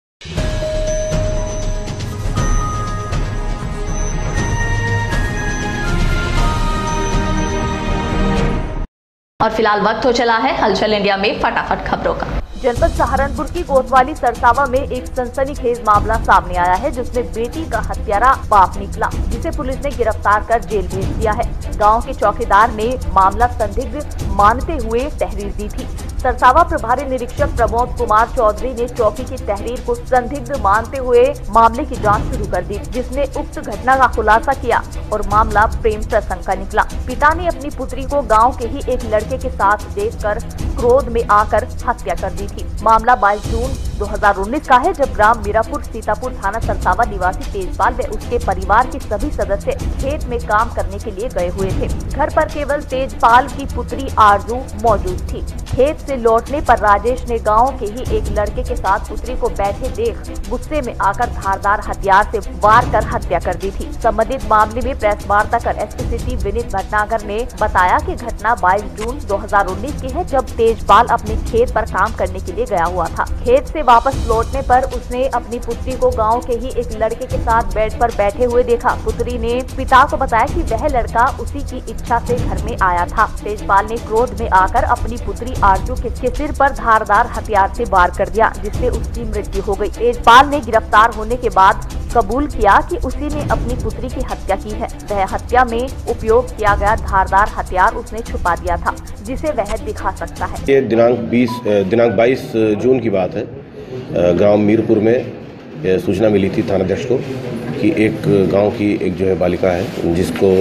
और फिलहाल वक्त हो चला है हलचल इंडिया में फटाफट खबरों का। जनपद सहारनपुर की कोतवाली सरसावा में एक सनसनीखेज मामला सामने आया है, जिसमें बेटी का हत्यारा बाप निकला, जिसे पुलिस ने गिरफ्तार कर जेल भेज दिया है। गांव के चौकीदार ने मामला संदिग्ध मानते हुए तहरीर दी थी। सरसावा प्रभारी निरीक्षक प्रमोद कुमार चौधरी ने चौकी की तहरीर को संदिग्ध मानते हुए मामले की जांच शुरू कर दी, जिसने उक्त घटना का खुलासा किया और मामला प्रेम प्रसंग का निकला। पिता ने अपनी पुत्री को गांव के ही एक लड़के के साथ देखकर क्रोध में आकर हत्या कर दी थी। मामला 22 जून 2019 का है, जब ग्राम मीरापुर सीतापुर थाना सरसावा निवासी तेजपाल व उसके परिवार के सभी सदस्य खेत में काम करने के लिए गए हुए थे। घर पर केवल तेजपाल की पुत्री आरजू मौजूद थी। खेत से लौटने पर राजेश ने गांव के ही एक लड़के के साथ पुत्री को बैठे देख गुस्से में आकर धारदार हथियार से वार कर हत्या कर दी थी। संबंधित मामले में प्रेस वार्ता कर एसपी सिटी विनीत भटनागर ने बताया कि घटना 22 जून 2019 की है, जब तेजपाल अपने खेत पर काम करने के लिए गया हुआ था। खेत से वापस लौटने पर उसने अपनी पुत्री को गाँव के ही एक लड़के के साथ बेड पर बैठे हुए देखा। पुत्री ने पिता को बताया कि वह लड़का उसी की इच्छा से घर में आया था। तेजपाल ने क्रोध में आकर अपनी पुत्री आरजू के सिर पर धारदार हथियार से वार कर दिया, जिससे उसकी मृत्यु हो गई। तेजपाल ने गिरफ्तार होने के बाद कबूल किया कि उसी ने अपनी पुत्री की हत्या की है। वह हत्या में उपयोग किया गया धारदार हथियार उसने छुपा दिया था, जिसे वह दिखा सकता है। ये दिनांक 22 जून की बात है। गांव मीरपुर में सूचना मिली थी थानाध्यक्ष को कि एक गांव की एक जो है बालिका है,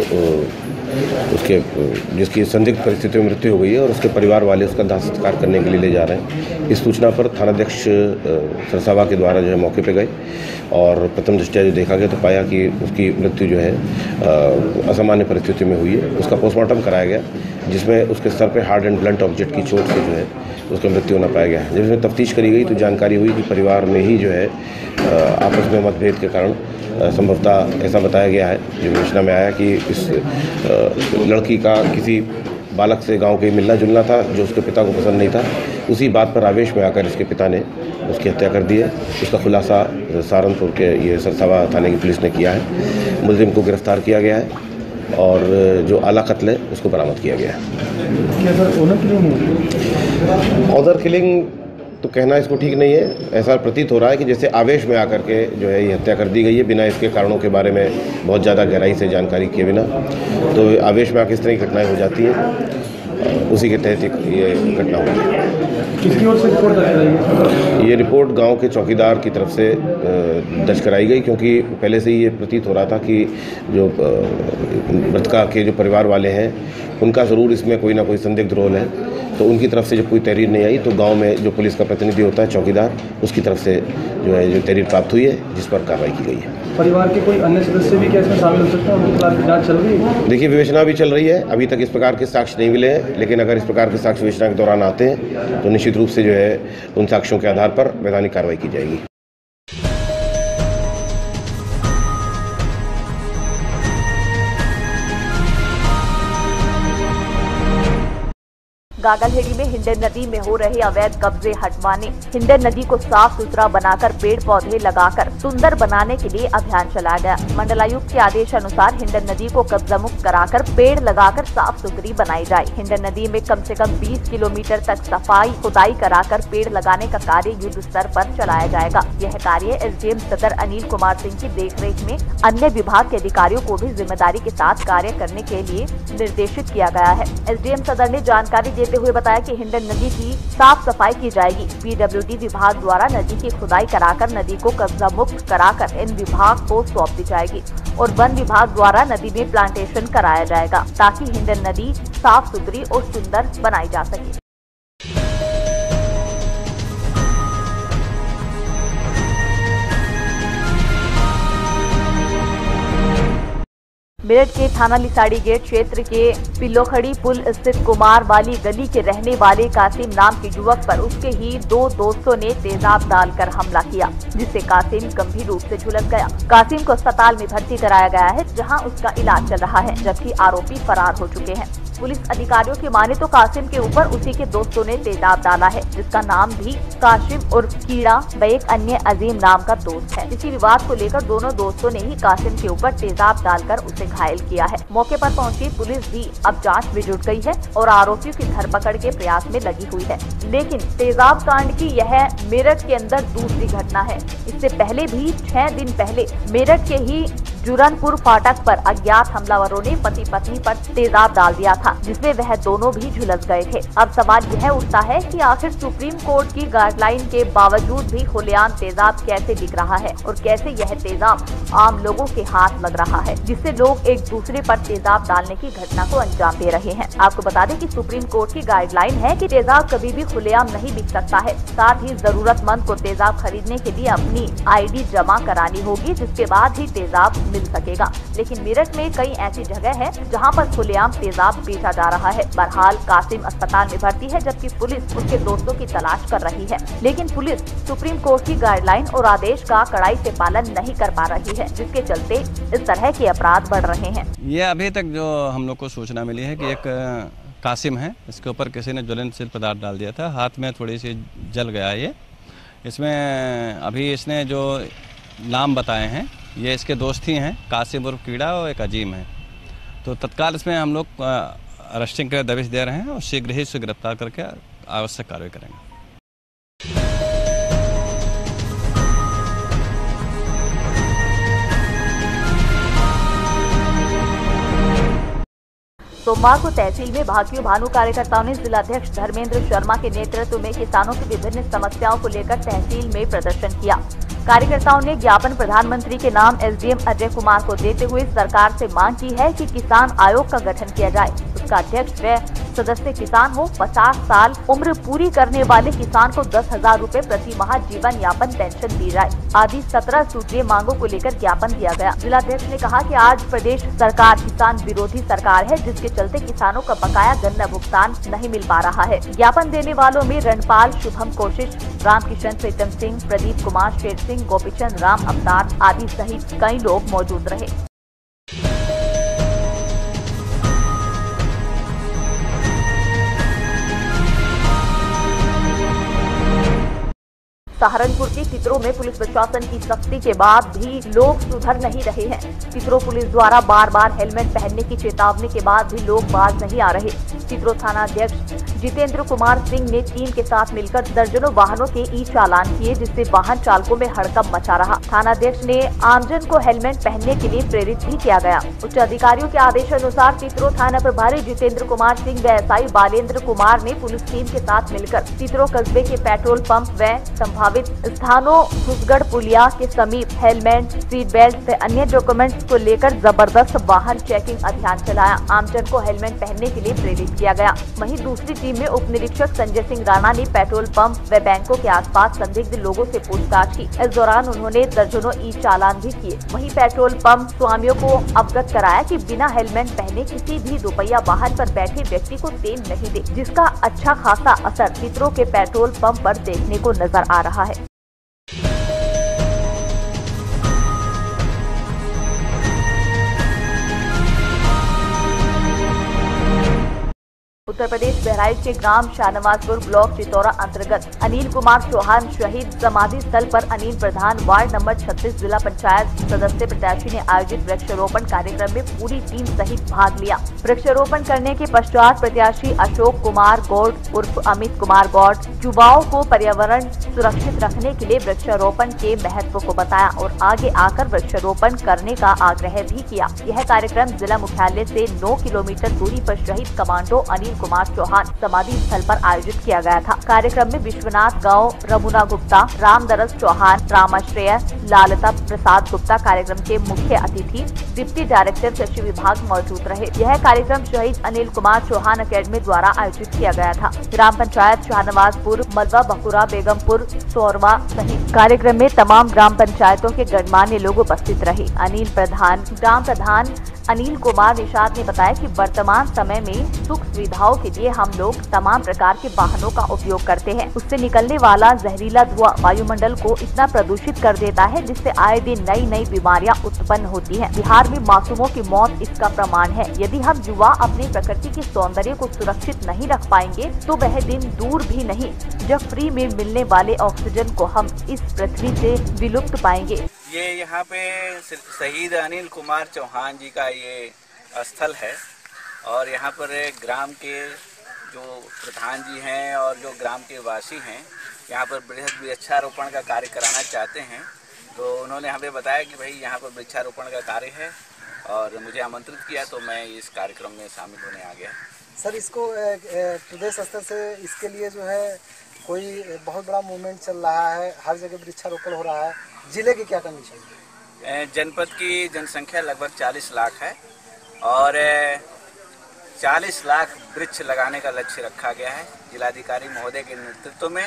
जिसकी संदिग्ध परिस्थिति में मृत्यु हो गई है और उसके परिवार वाले उसका दाह संस्कार करने के लिए ले जा रहे हैं। इस सूचना पर थानाध्यक्ष सरसावा के द्वारा जो है मौके पर गए और प्रथम दृष्टया जो देखा गया तो पाया कि उसकी मृत्यु जो है असामान्य परिस्थिति में हुई है। उसका पोस्टमार्टम कराया गया, जिसमें उसके सर पे हार्ड एंड ब्लंट ऑब्जेक्ट की चोट से जो है उसकी मृत्यु होना पाया गया। जब इसमें तफ्तीश करी गई तो जानकारी हुई कि परिवार में ही जो है आपस में मतभेद के कारण संभवतः ऐसा बताया गया है, जो विवेचना में आया कि इस लड़की का किसी बालक से गांव के मिलना जुलना था, जो उसके पिता को पसंद नहीं था। उसी बात पर आवेश में आकर इसके पिता ने उसकी हत्या कर दी है। उसका खुलासा सहारनपुर के ये सरसावा थाने की पुलिस ने किया है। मुलजिम को गिरफ्तार किया गया है और जो आला कत्ल है उसको बरामद किया गया है। ऑनर किलिंग तो कहना इसको ठीक नहीं है। ऐसा प्रतीत हो रहा है कि जैसे आवेश में आकर के जो है ये हत्या कर दी गई है, बिना इसके कारणों के बारे में बहुत ज़्यादा गहराई से जानकारी किए बिना। तो आवेश में आकर इस तरह की घटनाएं हो जाती हैं, उसी के तहत ये घटना हुई है। किसकी ओर से रिपोर्ट दर्ज कराई गई? ये रिपोर्ट गांव के चौकीदार की तरफ से दर्ज कराई गई, क्योंकि पहले से ही ये प्रतीत हो रहा था कि जो मृतका के जो परिवार वाले हैं उनका ज़रूर इसमें कोई ना कोई संदिग्ध रोल है। तो उनकी तरफ से जब कोई तहरीर नहीं आई तो गांव में जो पुलिस का प्रतिनिधि होता है चौकीदार, उसकी तरफ से जो है जो तहरीर प्राप्त हुई है, जिस पर कार्रवाई की गई है। परिवार के कोई अन्य सदस्य भी क्या इसमें शामिल हो सकते हैं? उनके खिलाफ भी जांच चल रही है? देखिए, विवेचना भी चल रही है। अभी तक इस प्रकार के साक्ष्य नहीं मिले हैं, लेकिन अगर इस प्रकार के साक्ष्य विवेचना के दौरान आते हैं तो निश्चित रूप से जो है उन साक्ष्यों के आधार पर वैधानिक कार्रवाई की जाएगी। गागलहेड़ी में हिंडन नदी में हो रहे अवैध कब्जे हटवाने, हिंडन नदी को साफ सुथरा बनाकर पेड़ पौधे लगाकर सुंदर बनाने के लिए अभियान चलाया गया। मंडलायुक्त के आदेश अनुसार हिंडन नदी को कब्जा मुक्त कराकर पेड़ लगाकर साफ सुथरी बनाई जाए। हिंडन नदी में कम से कम 20 किलोमीटर तक सफाई खुदाई कराकर पेड़ लगाने का कार्य युद्ध स्तर पर चलाया जाएगा। यह कार्य एसडीएम सदर अनिल कुमार सिंह की देखरेख में अन्य विभाग के अधिकारियों को भी जिम्मेदारी के साथ कार्य करने के लिए निर्देशित किया गया है। एसडीएम सदर ने जानकारी देते हुए बताया कि हिंडन नदी की साफ सफाई की जाएगी। पीडब्ल्यूडी विभाग द्वारा नदी की खुदाई कराकर नदी को कब्जा मुक्त कराकर इन विभाग को सौंप दी जाएगी और वन विभाग द्वारा नदी में प्लांटेशन कराया जाएगा ताकि हिंडन नदी साफ सुथरी और सुंदर बनाई जा सके। मेरठ के थाना लिसाड़ी गेट क्षेत्र के पिल्लोखड़ी पुल स्थित कुमार वाली गली के रहने वाले कासिम नाम के युवक पर उसके ही दो दोस्तों ने तेजाब डालकर हमला किया, जिससे कासिम गंभीर रूप से झुलस गया। कासिम को अस्पताल में भर्ती कराया गया है, जहां उसका इलाज चल रहा है, जबकि आरोपी फरार हो चुके हैं। पुलिस अधिकारियों की माने तो कासिम के ऊपर उसी के दोस्तों ने तेजाब डाला है, जिसका नाम भी काशिम उर्फ कीड़ा व एक अन्य अजीम नाम का दोस्त है। इसी विवाद को लेकर दोनों दोस्तों ने ही कासिम के ऊपर तेजाब डालकर उसे घायल किया है। मौके पर पहुंची पुलिस भी अब जांच में जुट गई है और आरोपियों की धरपकड़ के प्रयास में लगी हुई है। लेकिन तेजाब कांड की यह मेरठ के अंदर दूसरी घटना है। इससे पहले भी 6 दिन पहले मेरठ के ही जुरनपुर फाटक पर अज्ञात हमलावरों ने पति पत्नी पर तेजाब डाल दिया था, जिसमें वह दोनों भी झुलस गए थे। अब सवाल यह उठता है कि आखिर सुप्रीम कोर्ट की गाइडलाइन के बावजूद भी खुलेआम तेजाब कैसे बिक रहा है और कैसे यह तेजाब आम लोगों के हाथ लग रहा है, जिससे लोग एक दूसरे पर तेजाब डालने की घटना को अंजाम दे रहे हैं। आपको बता दें कि सुप्रीम कोर्ट की गाइडलाइन है कि तेजाब कभी भी खुलेआम नहीं बिक सकता है। साथ ही जरूरतमंद को तेजाब खरीदने के लिए अपनी ID जमा करानी होगी, जिसके बाद ही तेजाब मिल सकेगा। लेकिन मेरठ में कई ऐसी जगह है जहां पर खुलेआम तेजाब बेचा जा रहा है। बहरहाल कासिम अस्पताल में भर्ती है, जबकि पुलिस उसके दोस्तों की तलाश कर रही है। लेकिन पुलिस सुप्रीम कोर्ट की गाइडलाइन और आदेश का कड़ाई से पालन नहीं कर पा रही है, जिसके चलते इस तरह के अपराध बढ़ रहे हैं। ये अभी तक जो हम लोग को सूचना मिली है कि एक कासिम है, इसके ऊपर किसी ने ज्वलनशील पदार्थ डाल दिया था, हाथ में थोड़ी सी जल गया। ये इसमें अभी इसने जो नाम बताए हैं ये इसके दोस्त ही हैं, कासिम उर्फ कीड़ा और एक अजीम है। तो तत्काल इसमें हम लोग अरेस्टिंग के दबिश दे रहे हैं और शीघ्र ही इसे गिरफ्तार करके आवश्यक कार्रवाई करेंगे। सोमवार को तहसील में भाकियू भानु कार्यकर्ताओं ने जिलाध्यक्ष धर्मेंद्र शर्मा के नेतृत्व में किसानों की विभिन्न समस्याओं को लेकर तहसील में प्रदर्शन किया। कार्यकर्ताओं ने ज्ञापन प्रधानमंत्री के नाम एसडीएम अजय कुमार को देते हुए सरकार से मांग की है कि किसान आयोग का गठन किया जाए, उसका अध्यक्ष व सदस्य किसान हो, 50 साल उम्र पूरी करने वाले किसान को 10,000 रूपए प्रति माह जीवन यापन पेंशन दी जाए आदि 17 सूत्रीय मांगों को लेकर ज्ञापन दिया गया। जिलाध्यक्ष ने कहा कि आज प्रदेश सरकार किसान विरोधी सरकार है, जिसके चलते किसानों का बकाया गन्ना भुगतान नहीं मिल पा रहा है। ज्ञापन देने वालों में रणपाल, शुभम कोशिश, रामकिशन प्रीतम सिंह, प्रदीप कुमार, शेर सिंह, गोपीचंद राम अवतार आदि सहित कई लोग मौजूद रहे। सहारनपुर के तितरो में पुलिस प्रशासन की सख्ती के बाद भी लोग सुधर नहीं रहे हैं। तितरो पुलिस द्वारा बार बार हेलमेट पहनने की चेतावनी के बाद भी लोग बाज नहीं आ रहे। तितरो थाना अध्यक्ष जितेंद्र कुमार सिंह ने टीम के साथ मिलकर दर्जनों वाहनों के ई चालान किए, जिससे वाहन चालकों में हड़कंप मचा रहा। थाना अध्यक्ष ने आमजन को हेलमेट पहनने के लिए प्रेरित भी किया गया। उच्च अधिकारियों के आदेश अनुसार तितरो थाना प्रभारी जितेंद्र कुमार सिंह व एसआई बालेंद्र कुमार ने पुलिस टीम के साथ मिलकर तितरो कस्बे के पेट्रोल पंप व संभावित स्थानों खुसगढ़ पुलिया के समीप हेलमेट, सीट बेल्ट व अन्य डॉक्यूमेंट्स को लेकर जबरदस्त वाहन चेकिंग अभियान चलाया। आमजन को हेलमेट पहनने के लिए प्रेरित किया गया। वहीं दूसरी टीम में उप निरीक्षक संजय सिंह राणा ने पेट्रोल पंप व बैंकों के आसपास संदिग्ध लोगों से पूछताछ की। इस दौरान उन्होंने दर्जनों ई चालान भी किए। वहीं पेट्रोल पंप स्वामियों को अवगत कराया कि बिना हेलमेट पहने किसी भी दोपहिया वाहन पर बैठे व्यक्ति को तेल नहीं दे, जिसका अच्छा खासा असर तितरो के पेट्रोल पंप पर देखने को नजर आ रहा है। उत्तर प्रदेश बहराइच के ग्राम शाहनवाजपुर ब्लॉक चितौरा अंतर्गत अनिल कुमार चौहान शहीद समाधि स्थल पर अनिल प्रधान वार्ड नंबर 36 जिला पंचायत सदस्य प्रत्याशी ने आयोजित वृक्षारोपण कार्यक्रम में पूरी टीम सहित भाग लिया। वृक्षारोपण करने के पश्चात प्रत्याशी अशोक कुमार गौड़ उर्फ अमित कुमार गौड़ युवाओं को पर्यावरण सुरक्षित रखने के लिए वृक्षारोपण के महत्व को बताया और आगे आकर वृक्षारोपण करने का आग्रह भी किया। यह कार्यक्रम जिला मुख्यालय से 9 किलोमीटर दूरी पर शहीद कमांडो अनिल कुमार चौहान समाधि स्थल पर आयोजित किया गया था। कार्यक्रम में विश्वनाथ गांव, रमुना गुप्ता, रामदरस चौहान, रामाश्रय, लालता प्रसाद गुप्ता कार्यक्रम के मुख्य अतिथि, डिप्टी डायरेक्टर कृषि विभाग मौजूद रहे। यह कार्यक्रम शहीद अनिल कुमार चौहान अकेडमी द्वारा आयोजित किया गया था। ग्राम पंचायत शाहनवाजपुर, मलवा, बकुरा, बेगमपुर, सोरवा सहित कार्यक्रम में तमाम ग्राम पंचायतों के गणमान्य लोग उपस्थित रहे। ग्राम प्रधान अनिल कुमार निषाद ने बताया कि वर्तमान समय में सुख सुविधाओं के लिए हम लोग तमाम प्रकार के वाहनों का उपयोग करते हैं। उससे निकलने वाला जहरीला धुआं वायुमंडल को इतना प्रदूषित कर देता है जिससे आए दिन नई नई बीमारियां उत्पन्न होती हैं। बिहार में मासूमों की मौत इसका प्रमाण है। यदि हम युवा अपनी प्रकृति के सौंदर्य को सुरक्षित नहीं रख पाएंगे तो वह दिन दूर भी नहीं जब फ्री में मिलने वाले ऑक्सीजन को हम इस पृथ्वी से विलुप्त पाएंगे। ये यहाँ पे शहीद अनिल कुमार चौहान जी का ये स्थल है और यहाँ पर ग्राम के जो प्रधान जी हैं और जो ग्राम के वासी हैं यहाँ पर बृहद वृक्षारोपण का कार्य कराना चाहते हैं। तो उन्होंने हमें बताया कि भाई यहाँ पर वृक्षारोपण का कार्य है और मुझे आमंत्रित किया तो मैं इस कार्यक्रम में शामिल होने आ गया। सर, इसको प्रदेश स्तर से इसके लिए जो है कोई बहुत बड़ा मूवमेंट चल रहा है, हर जगह वृक्षारोपण हो रहा है। जिले की क्या कंडीशन है? जनपद की जनसंख्या लगभग 40 लाख है और 40 लाख वृक्ष लगाने का लक्ष्य रखा गया है। जिलाधिकारी महोदय के नेतृत्व में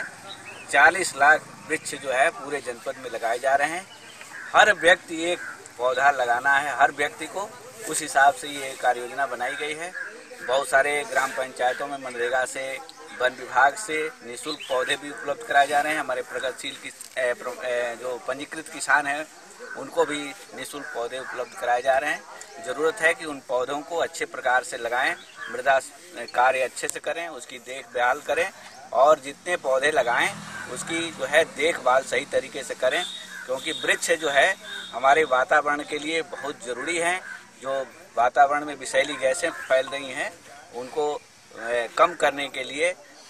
40 लाख वृक्ष जो है पूरे जनपद में लगाए जा रहे हैं। हर व्यक्ति एक पौधा लगाना है, हर व्यक्ति को उस हिसाब से ये कार्य योजना बनाई गई है। बहुत सारे ग्राम पंचायतों में मनरेगा से, वन विभाग से निःशुल्क पौधे भी उपलब्ध कराए जा रहे हैं। हमारे प्रगतिशील जो पंजीकृत किसान हैं उनको भी निःशुल्क पौधे उपलब्ध कराए जा रहे हैं। ज़रूरत है कि उन पौधों को अच्छे प्रकार से लगाएं, मृदा कार्य अच्छे से करें, उसकी देखभाल करें और जितने पौधे लगाएं उसकी जो है देखभाल सही तरीके से करें, क्योंकि वृक्ष जो है हमारे वातावरण के लिए बहुत ज़रूरी है। जो वातावरण में विषैली गैसें फैल रही हैं उनको कम करने के लिए,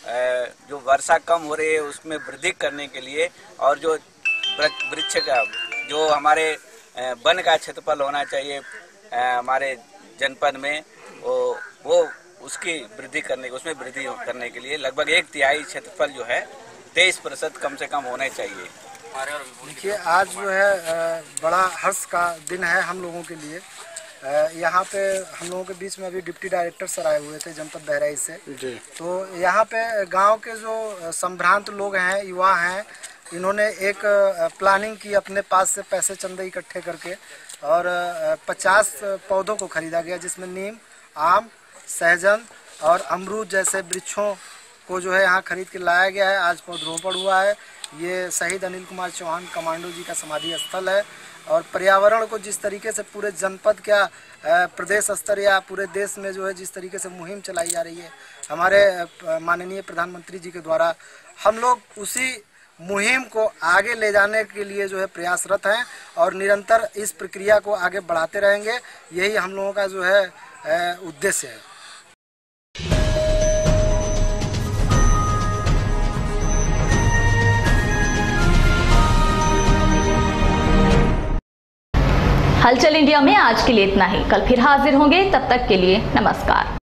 जो वर्षा कम हो रही है उसमें वृद्धि करने के लिए और जो वृक्ष का जो हमारे वन का क्षेत्रफल होना चाहिए हमारे जनपद में वो उसकी वृद्धि करने उसमें वृद्धि करने के लिए लगभग 1/3 क्षेत्रफल जो है 23% कम से कम होने चाहिए। देखिए, आज जो है बड़ा हर्ष का दिन है हम लोगों के लिए। यहाँ पे हम लोगों के बीच में अभी डिप्टी डायरेक्टर सर आए हुए थे जनपद बहराइच से जी। तो यहाँ पे गांव के जो संभ्रांत लोग हैं, युवा हैं, इन्होंने एक प्लानिंग की अपने पास से पैसे चंदे इकट्ठे करके और 50 पौधों को खरीदा गया, जिसमें नीम, आम, सहजन और अमरूद जैसे वृक्षों को जो है यहाँ खरीद के लाया गया है। आज पौधरोपण हुआ है। ये शहीद अनिल कुमार चौहान कमांडो जी का समाधि स्थल है और पर्यावरण को जिस तरीके से पूरे जनपद क्या प्रदेश स्तर या पूरे देश में जो है जिस तरीके से मुहिम चलाई जा रही है हमारे माननीय प्रधानमंत्री जी के द्वारा, हम लोग उसी मुहिम को आगे ले जाने के लिए जो है प्रयासरत हैं और निरंतर इस प्रक्रिया को आगे बढ़ाते रहेंगे। यही हम लोगों का जो है उद्देश्य है। हलचल इंडिया में आज के लिए इतना ही। कल फिर हाजिर होंगे, तब तक के लिए नमस्कार।